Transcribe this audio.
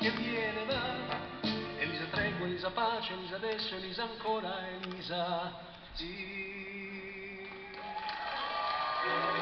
che viene va. Elisa tregua, Elisa pace, Elisa adesso, Elisa ancora, Elisa sì.